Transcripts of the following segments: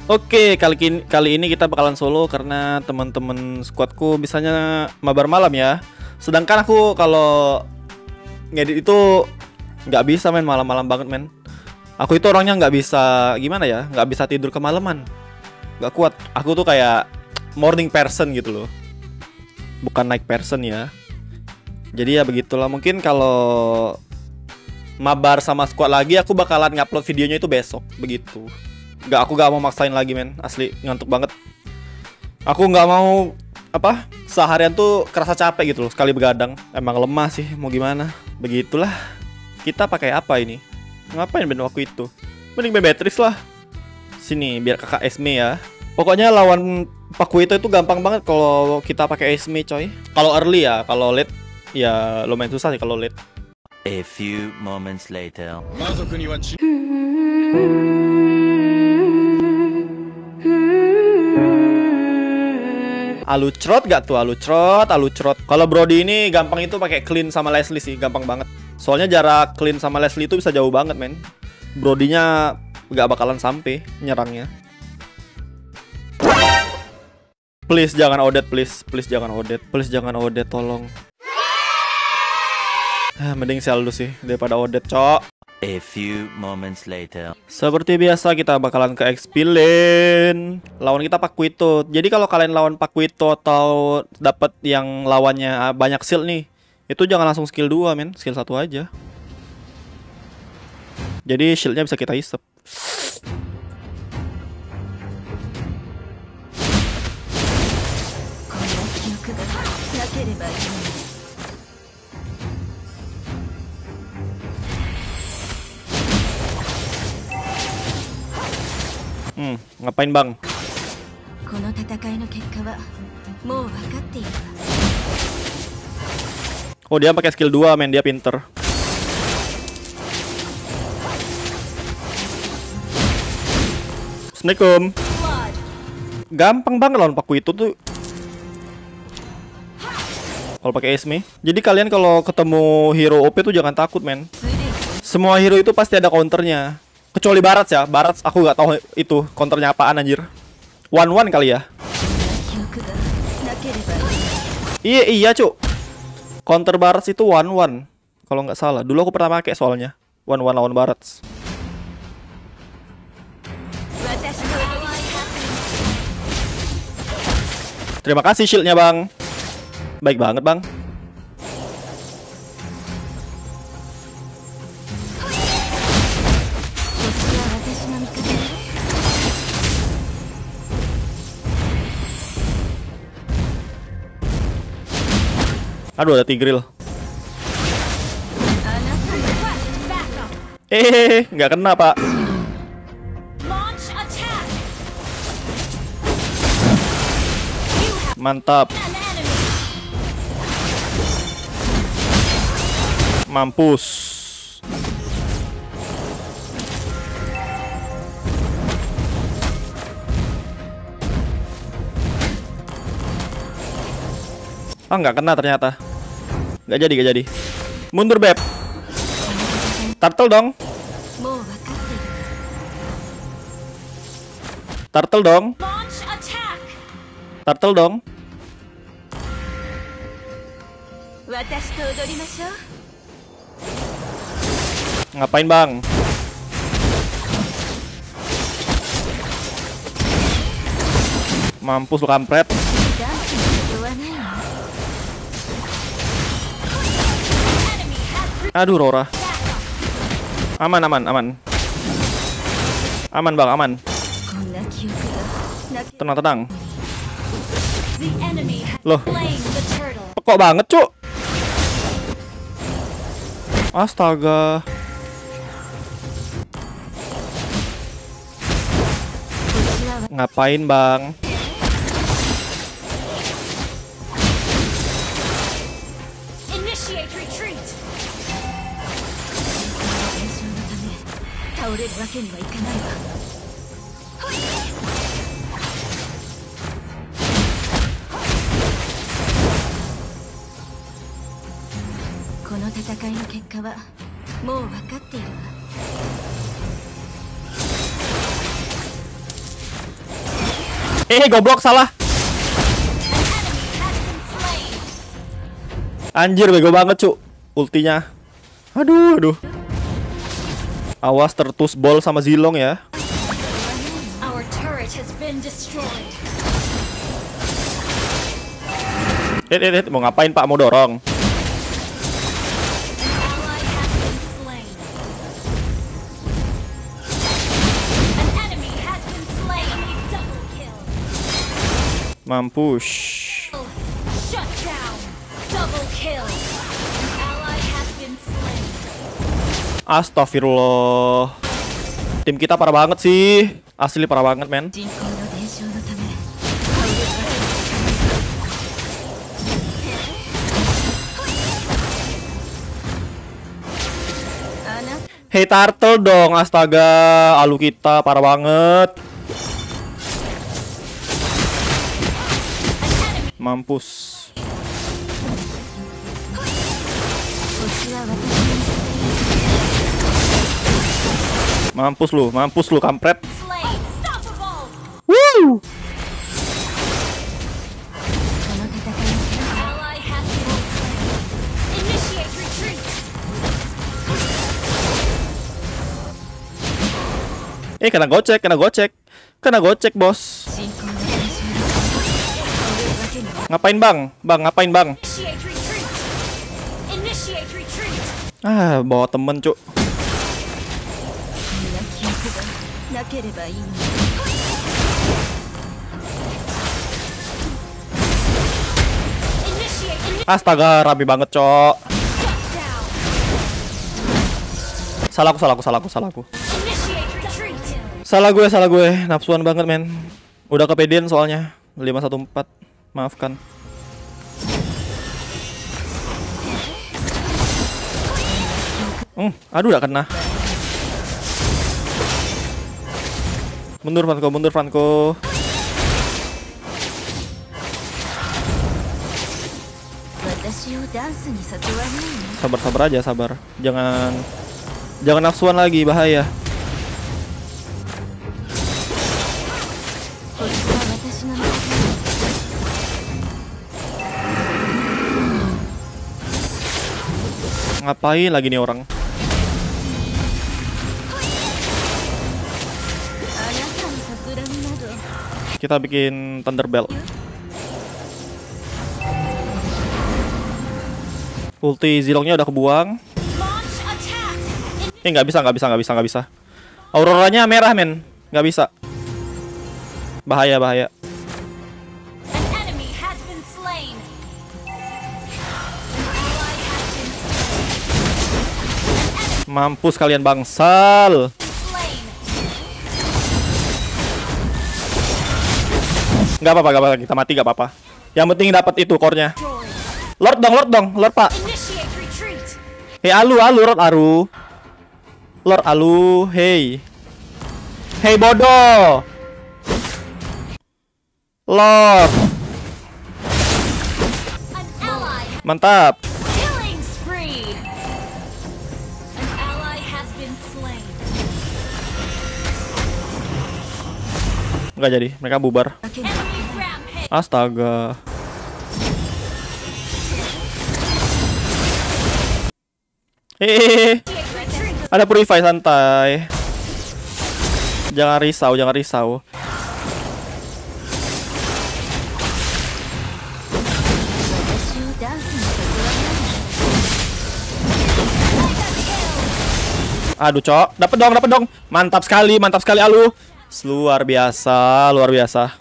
Oke, kali ini kita bakalan solo karena teman-teman squadku bisanya mabar malam ya. Sedangkan aku kalau ngedit itu nggak bisa main malam-malam banget men. Aku itu orangnya nggak bisa gimana ya, nggak bisa tidur kemalaman. Nggak kuat. Aku tuh kayak morning person gitu loh, bukan night person ya. Jadi ya begitulah. Mungkin kalau mabar sama squad lagi aku bakalan ngupload videonya itu besok begitu. Aku gak mau maksain lagi men, asli ngantuk banget. Aku nggak mau seharian tuh kerasa capek gitu loh sekali begadang. Emang lemah sih, mau gimana? Begitulah. Kita pakai apa ini? Ngapain ben waktu itu? Mending main Beatrice lah. Sini biar kakak Esme ya. Pokoknya lawan Pakuito itu gampang banget kalau kita pakai Esme coy. Kalau early ya, kalau late ya lumayan susah sih kalau late. A few moments later. Alucrot gak tuh? Alucrot. Kalau Brody ini gampang itu pakai clean sama Leslie sih, gampang banget. Soalnya jarak clean sama Leslie itu bisa jauh banget men. Brodinya gak bakalan sampai nyerangnya. Please jangan Odet, please jangan Odet, tolong. Mending Seldu sih daripada Odet, cok. A few moments later. Seperti biasa kita bakalan ke XP lane. Lawan kita Pakuito. Jadi kalau kalian lawan Pakuito atau dapat yang lawannya banyak shield nih, itu jangan langsung skill 2 men, skill 1 aja. Jadi shieldnya bisa kita isep. Ngapain bang? Oh dia pakai skill 2 men, dia pinter. Assalamualaikum. Gampang banget lawan Pakuito tuh. Kalau pakai Esme. Jadi kalian kalau ketemu hero OP tuh jangan takut men. Semua hero itu pasti ada counternya. Kecuali Barats ya. Barats aku nggak tahu itu counternya apaan anjir. 1-1 kali ya. Iya cuk. Counter Barats itu 1-1 kalau nggak salah. Dulu aku pernah pakai soalnya 1-1 lawan Barats. Terima kasih shieldnya bang. Baik banget bang. Aduh ada Tigreal. Nggak kena pak. Mantap. Mampus. Nggak kena ternyata. Nggak jadi. Mundur beb. Turtle dong. Turtle dong. Ngapain bang? Mampus lu kampret. Aduh Rora. Aman bang, aman. Tenang. Loh, kok banget cuk. Astaga. Ngapain bang? Goblok salah. Anjir, bego banget, cu. Ultinya. Aduh. Awas tertus ball sama Zilong ya. Mau ngapain, Pak? Mau dorong? Mampus. Astagfirullah. Tim kita parah banget sih. Asli parah banget, men. Hey turtle dong, astaga. Alu kita parah banget. Mampus. Mampus lu kampret. Woo! Kena gocek, bos. Ngapain, Bang? Ngapain, Bang? Bawa temen, cuk. Astaga, rapi banget, cok. Salahku. Salah gue. Nafsuan banget, men. Udah kepedean soalnya. 514. Maafkan. Aduh, udah kena. Mundur, Franco. Sabar aja. Jangan nafsuan lagi, bahaya. Ngapain lagi nih orang? Kita bikin Thunderbelt. Ulti Zilongnya udah kebuang. Nggak bisa. Auroranya merah, men. Nggak bisa. Bahaya. Mampus kalian, bangsal. Nggak apa-apa, kita mati nggak apa-apa. Yang penting dapat itu core-nya. Lord dong, Lord, Pak. Alu, Lord Alu, hey bodoh. Lord. Mantap. Nggak jadi, mereka bubar. Astaga. Ada purify, santai. Jangan risau. Aduh, cok. Dapat dong. Mantap sekali Alu. Luar biasa.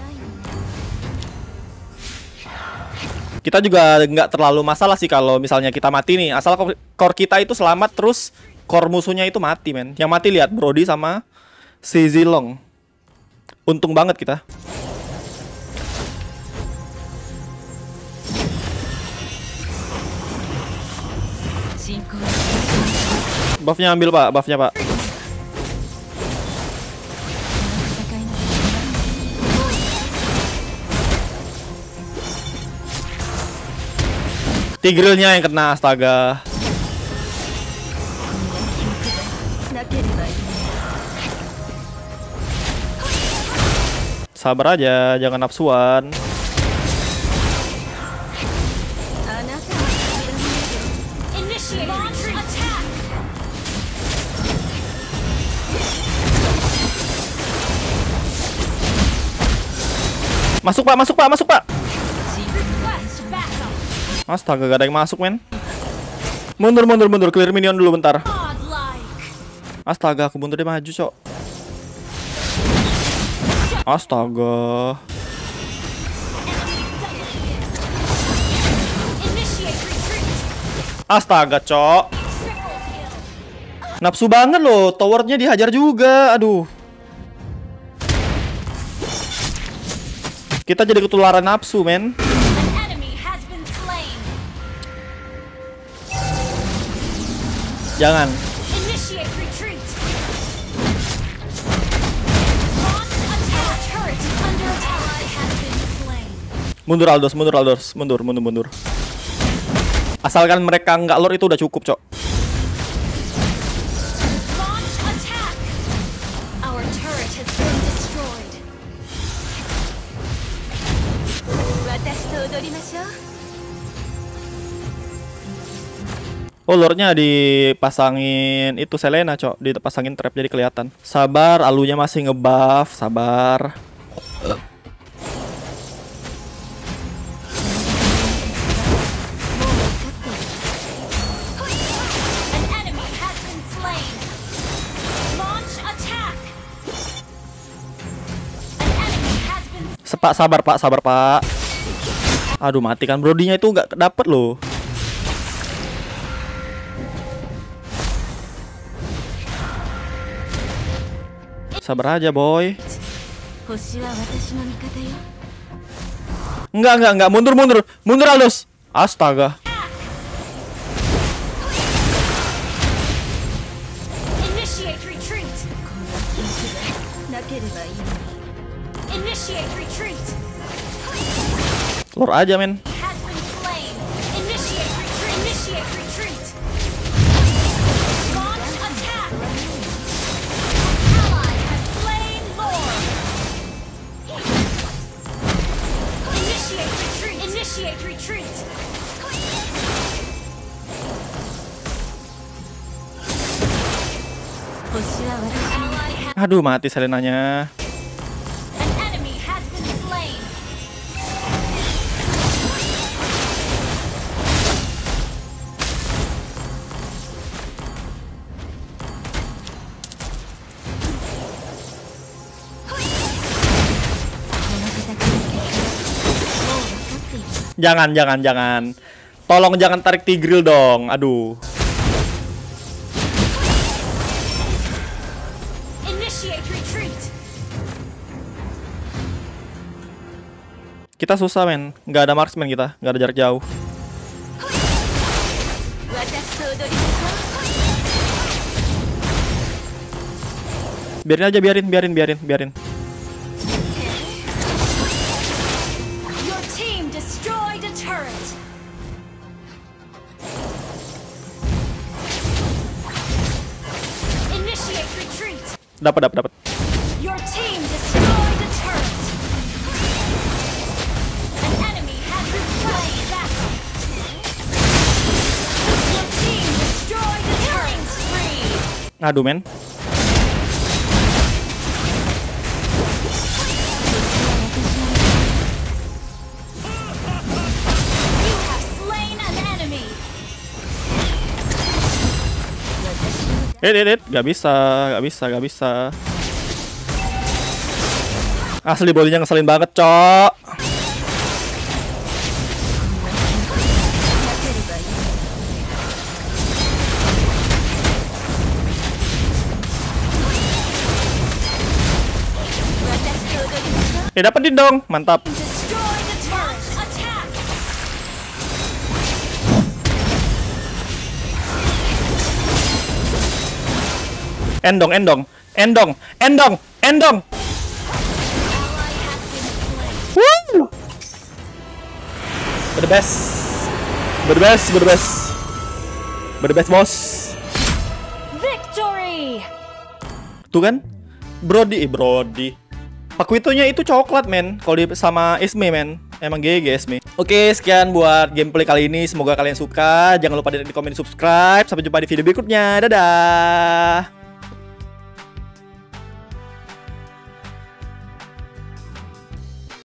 Kita juga nggak terlalu masalah sih kalau misalnya kita mati nih, asal core kita itu selamat terus core musuhnya itu mati, men. Yang mati lihat Brody sama si Zilong. Untung banget kita. Buffnya ambil, Pak. Buffnya, Pak. Tigrilnya yang kena, astaga. Sabar aja, jangan nafsuan. Masuk pak, masuk pak, masuk pak. Astaga, gak ada yang masuk men. Mundur, mundur, mundur, clear minion dulu bentar. Astaga, aku mundur dia maju cok. Astaga. Astaga cok. Nafsu banget loh, towernya dihajar juga, aduh. Kita jadi ketularan nafsu men. Jangan. Mundur Aldos, mundur Aldos, mundur, mundur, mundur. Asalkan mereka nggak lord itu udah cukup, cok. Oh, lordnya dipasangin itu Selena, cok. Dipasangin trap jadi kelihatan. Sabar, alunya masih ngebuff, sabar. Sepak, sabar pak, sabar pak. Aduh, mati kan brodinya itu nggak dapet loh. Sabar aja boy. Enggak, mundur, mundur, mundur Aldos. Astaga. Lord aja men. Aduh, mati Selenanya. Jangan. Tolong jangan tarik Tigreal dong. Aduh. Kita susah men, nggak ada marksman kita, nggak ada jarak jauh. Biarin aja, biarin. Dapat. Aduh men. Gak bisa. Asli bodinya ngeselin banget, cok. Dapetin dong, mantap. Endong. Woo! The best, bos. Victory. Tuh kan, Brody. Pakuitonya itu coklat men. Kalau sama Esme men. Emang GG Esme. Oke, sekian buat gameplay kali ini. Semoga kalian suka. Jangan lupa di komen, subscribe. Sampai jumpa di video berikutnya. Dadah.